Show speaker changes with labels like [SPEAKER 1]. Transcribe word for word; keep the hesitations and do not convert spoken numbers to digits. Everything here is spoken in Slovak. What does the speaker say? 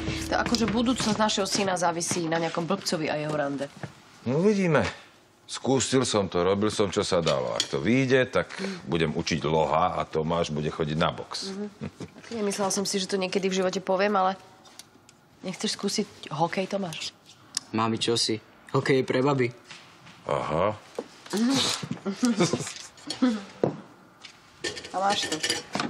[SPEAKER 1] To akože budúcnosť našeho syna závisí na nejakom blbcovi a jeho rande.
[SPEAKER 2] No uvidíme. Skúsil som to, robil som, čo sa dalo. Ak to vyjde, tak budem učiť loha a Tomáš bude chodiť na box.
[SPEAKER 1] Mm-hmm. Nemyslela som si, že to niekedy v živote poviem, ale nechceš skúsiť hokej, Tomáš?
[SPEAKER 3] Mami, čo si? Hokej je pre baby.
[SPEAKER 2] Aha.
[SPEAKER 1] A máš to.